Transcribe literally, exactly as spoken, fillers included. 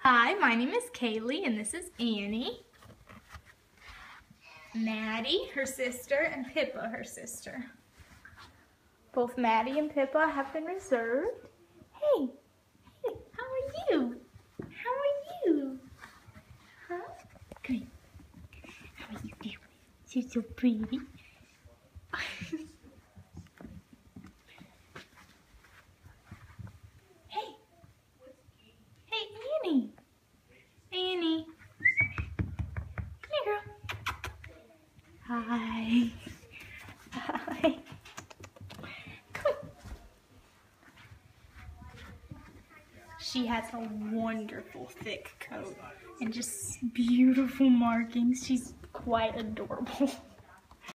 Hi, my name is Kaylee and this is Annie. Maddie, her sister, and Pippa, her sister. Both Maddie and Pippa have been reserved. Hey, hey, how are you? How are you? Huh? Come here. How are you doing? You're so pretty. Hey. Hey, Annie. Annie. Come here, girl. Hi. Hi. She has a wonderful thick coat and just beautiful markings. She's quite adorable.